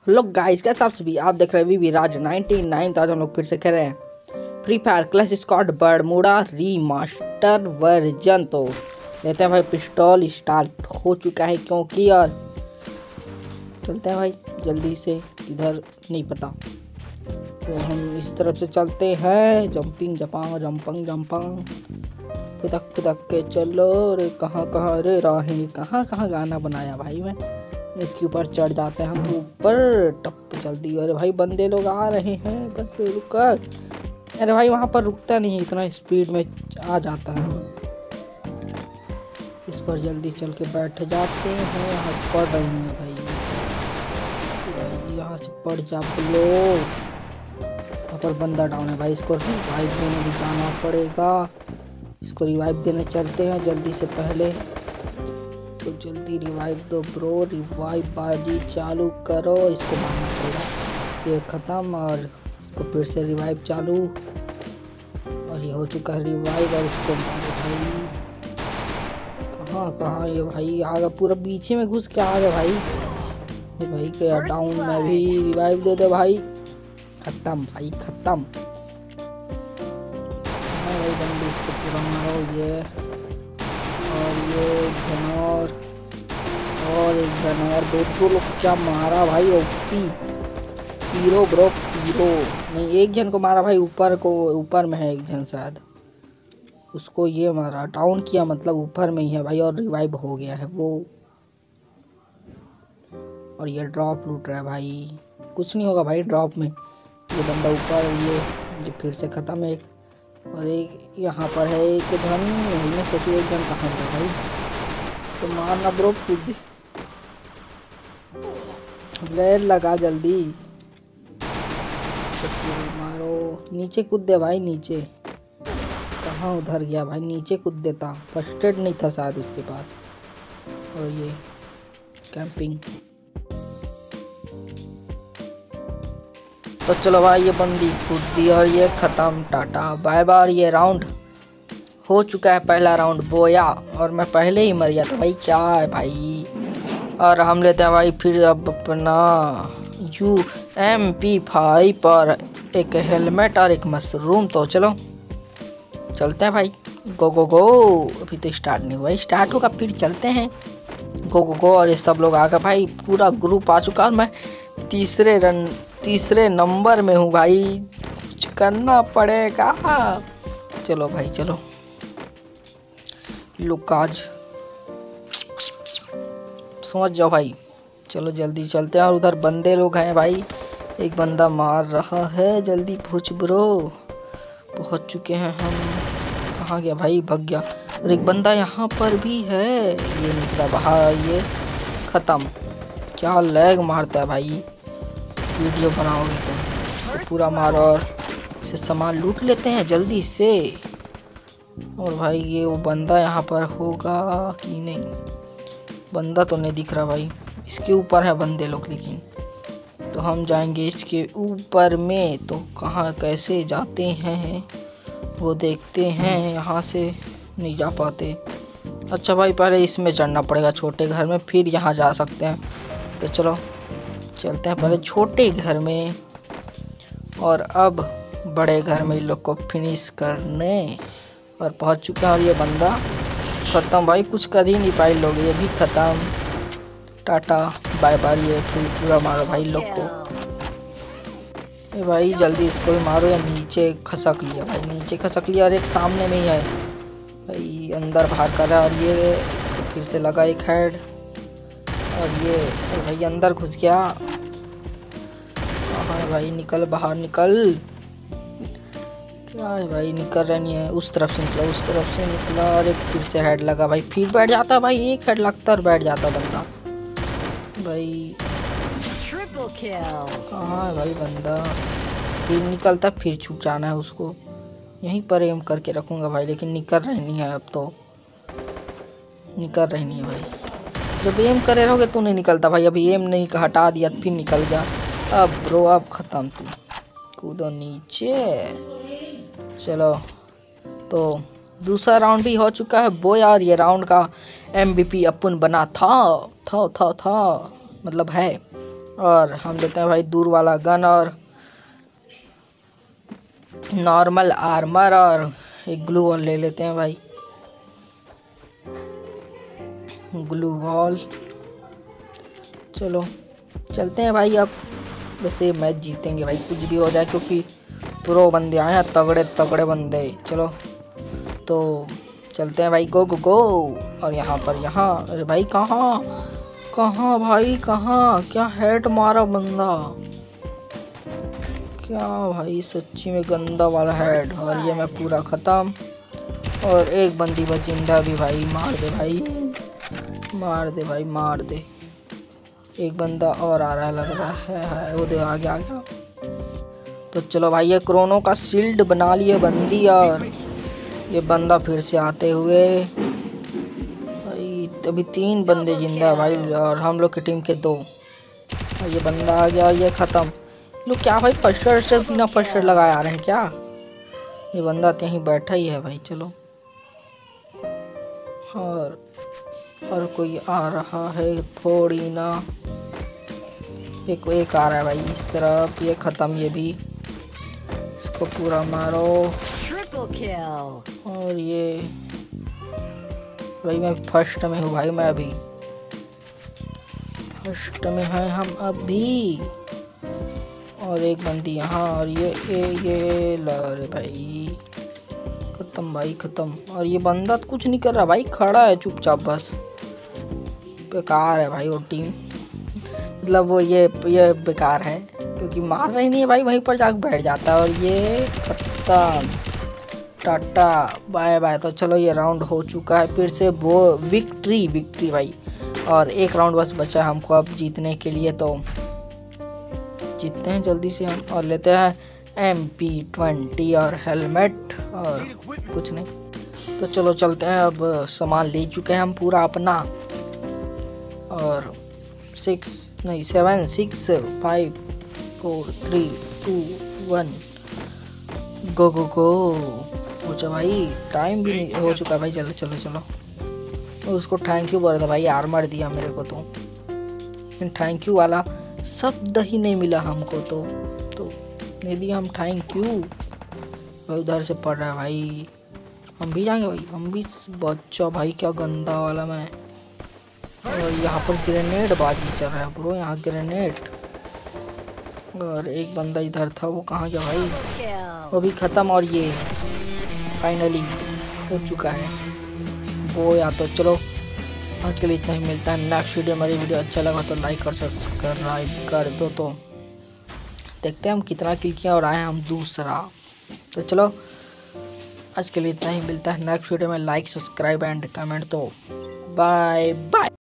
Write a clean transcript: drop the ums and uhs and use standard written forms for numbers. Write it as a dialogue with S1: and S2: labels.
S1: Hello guys, कैसे आप सभी। आप देख रहे हैं वी राज 99। तो आज हम लोग फिर से खेल रहे हैं free fire clash squad Bermuda remaster version. तो लेते हैं भाई, पिस्टल स्टार्ट हो चुका है क्योंकि यार चलते हैं भाई जल्दी से। इधर नहीं पता तो हम इस तरफ से चलते हैं। जंपिंग जपांग जंपंग जंपंग खुदक खुदक के चलो रे। कहाँ कहाँ रे राहें, कहाँ कहाँ गाना बनाया भाई मैं। इसके ऊपर चढ़ जाते हैं हम ऊपर टप जल्दी। अरे भाई बंदे लोग आ रहे हैं, बस रुक। अरे भाई वहाँ पर रुकता नहीं, इतना स्पीड में आ जाता है। इस पर जल्दी चल के बैठ जाते हैं। यहाँ से पड़ रही है भाई, यहाँ से पड़ जा लो। यहाँ पर बंदा डाउन है भाई, इसको रिवाइव देने भी जाना पड़ेगा। इसको रिवाइव देने चलते हैं जल्दी से पहले। तो जल्दी रिवाइव दो ब्रो, रिवाइव बाजी चालू करो। इसको मारना पड़ेगा, ये ख़त्म। और इसको फिर से रिवाइव चालू, और ये हो चुका है रिवाइव। और इसको मारो भाई। कहाँ कहाँ ये भाई आ गया, पूरा पीछे में घुस के आ गया भाई। ये भाई क्या डाउन में भी रिवाइव दे दे भाई। ख़त्म भाई ख़त्म। भाई बंदी इसको पूरा मारो। ये और ये जानवर और एक जानवर, दो लोग क्या मारा भाई। ओपी पीरो ब्रो, पीरो नहीं, एक जन को मारा भाई। ऊपर में है एक जन, शायद उसको ये मारा, डाउन किया, मतलब ऊपर में ही है भाई। और रिवाइव हो गया है वो। और ये ड्रॉप लूट रहा है भाई, कुछ नहीं होगा भाई ड्रॉप में। ये बंदा ऊपर, ये फिर से ख़त्म है। और एक यहाँ पर है एक जन। मैं सोचूँ एक जन कहाँ है भाई, इसको मारना ब्रो। कूद ब्लेड लगा जल्दी, मारो। नीचे कूद दे भाई, नीचे कहाँ उधर गया भाई, नीचे कूद देता। फर्स्ट एड नहीं था शायद उसके पास। और ये कैंपिंग। तो चलो भाई, ये बंदी कूद दी और ये ख़त्म। Tata bye bye. ये राउंड हो चुका है, पहला राउंड बोया, और मैं पहले ही मर गया था भाई। क्या है भाई। और हम लेते हैं भाई फिर अब अपना UMP5 पर एक हेलमेट और एक मशरूम। तो चलो चलते हैं भाई, गो गो गो। अभी तो स्टार्ट नहीं हुआ, स्टार्ट होगा फिर चलते हैं। गो गो गो। और ये सब लोग आ गए भाई, पूरा ग्रुप आ चुका। और मैं तीसरे नंबर में हूँ भाई, कुछ करना पड़ेगा। चलो भाई चलो, लुकाज समझ जाओ भाई। चलो जल्दी चलते हैं। और उधर बंदे लोग हैं भाई, एक बंदा मार रहा है। जल्दी पहुँच ब्रो, पहुँच चुके हैं हम। कहाँ गया भाई, भग गया। और एक बंदा यहाँ पर भी है, ये निकला बाहर। ये ख़त्म। क्या लैग मारता है भाई, वीडियो बनाओगे तो पूरा मारो। और इसे सामान लूट लेते हैं जल्दी से। और भाई ये वो बंदा यहाँ पर होगा कि नहीं, बंदा तो नहीं दिख रहा भाई। इसके ऊपर है बंदे लोग, लेकिन तो हम जाएंगे इसके ऊपर में। तो कहाँ कैसे जाते हैं वो देखते हैं। यहाँ से नहीं जा पाते। अच्छा भाई, पहले इसमें चढ़ना पड़ेगा छोटे घर में, फिर यहाँ जा सकते हैं। तो चलो चलते हैं पहले छोटे घर में, और अब बड़े घर में इन लोग को फिनिश करने। और पहुंच चुके हैं। और ये बंदा ख़त्म भाई, कुछ कर ही नहीं पाए लोग। ये भी ख़त्म। Tata bye bye. ये फिर पूरा मारो भाई लोग को। ये भाई जल्दी इसको ही मारो। या नीचे खसक लिया भाई, नीचे खसक लिया। और एक सामने में ही है भाई, अंदर बाहर कर रहा है। और ये इसको फिर से लगा एक हेड। और ये भाई अंदर घुस गया। कहाँ है भाई, निकल बाहर निकल। क्या है भाई, निकल रहा नहीं है। उस तरफ से निकला, उस तरफ से निकला। और एक फिर से हेड लगा भाई, फिर बैठ जाता भाई। एक हेड लगता और बैठ जाता बंदा भाई। कहाँ है भाई बंदा, फिर निकलता, फिर छुप जाना है उसको। यहीं पर एम करके रखूँगा भाई, लेकिन निकल रही नहीं है। अब तो निकल रही नहीं है भाई। जब एम करे रहोगे तो नहीं निकलता भाई। अभी एम नहीं का हटा दिया, फिर निकल गया। अब ब्रो अब ख़त्म। तू कूदो नीचे। चलो तो दूसरा राउंड भी हो चुका है वो यार। ये राउंड का MVP अपन बना था मतलब है। और हम लेते हैं भाई दूर वाला गन और नॉर्मल आर्मर और एक ग्लू वॉल ले लेते हैं भाई। ग्लू वॉल, चलो चलते हैं भाई। अब वैसे मैच जीतेंगे भाई, कुछ भी हो जाए, क्योंकि प्रो बंदे आए हैं, तगड़े तगड़े बंदे। चलो तो चलते हैं भाई, गो गो गो। और यहाँ पर अरे भाई कहाँ कहाँ भाई कहाँ, क्या हेड मारा बंदा, क्या भाई सच्ची में गंदा वाला हेड। और ये मैं पूरा ख़त्म। और एक बंदी बच जिंदा भी भाई, मार दे भाई, मार दे भाई, मार दे। एक बंदा और आ रहा है लग रहा है, वो दे आ गया। तो चलो भाई, ये क्रोनो का शील्ड बना लिए बंदी। और ये बंदा फिर से आते हुए भाई, अभी 3 बंदे जिंदा है भाई, और हम लोग की टीम के 2। और ये बंदा आ गया और ये ख़त्म। लोग क्या भाई फर्स्टर से बिना फर्स्टर लगाए आ रहे हैं क्या? ये बंदा तो यहीं बैठा ही है भाई। चलो और कोई आ रहा है थोड़ी ना, एक आ रहा है भाई इस तरफ। ये ख़त्म, ये भी, इसको पूरा मारो। और ये भाई मैं फर्स्ट में हूँ भाई, मैं अभी फर्स्ट में हैं हम अभी। और एक बंदी यहाँ, और ये अरे भाई ख़त्म भाई ख़त्म। और ये बंदा तो कुछ नहीं कर रहा भाई, खड़ा है चुपचाप बस। बेकार है भाई वो टीम, मतलब वो ये बेकार है, क्योंकि मार रही नहीं है भाई, वहीं पर जाकर बैठ जाता है। और ये ख़त्म, टाटा बाय बाय। तो चलो ये राउंड हो चुका है फिर से, वो विक्ट्री भाई। और एक राउंड बस बचा है हमको अब जीतने के लिए, तो जीतते हैं जल्दी से हम। और लेते हैं MP20 और हेलमेट और कुछ नहीं। तो चलो चलते हैं, अब सामान ले चुके हैं हम पूरा अपना। और 7 6 5 4 3 2 1 गो गो गो। पूछा भाई, टाइम भी नहीं हो चुका भाई। चलो चलो चलो, तो उसको थैंक यू बोल रहा था भाई, आर्मर दिया मेरे को तो, लेकिन थैंक यू वाला शब्द ही नहीं मिला हमको, तो नहीं दिया हम थैंक यू भाई। उधर से पड़ रहा है भाई, हम भी जाएंगे भाई, हम भी। बच्चा भाई क्या गंदा वाला मैं। और यहाँ पर ग्रेनेड बाजी चल रहा है ब्रो, यहाँ ग्रेनेड। और एक बंदा इधर था, वो कहाँ गया भाई? वो भी ख़त्म। और ये फाइनली हो चुका है वो। या तो चलो आज के लिए इतना ही, मिलता है नेक्स्ट वीडियो। मेरी वीडियो अच्छा लगा तो लाइक और सब्सक्राइब कर दो। तो देखते हैं हम कितना किल किया और आए हम दूसरा। तो चलो आज के लिए इतना ही, मिलता है नेक्स्ट वीडियो में। Like subscribe and comment. तो बाय बाय।